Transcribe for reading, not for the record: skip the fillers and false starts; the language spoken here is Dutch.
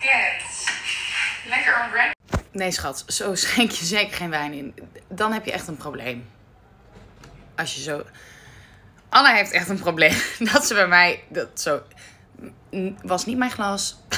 Yes. Lekker on brand. Nee schat, zo schenk je zeker geen wijn in. Dan heb je echt een probleem. Als je zo... Anna heeft echt een probleem. Dat ze bij mij... Dat zo... Was niet mijn glas.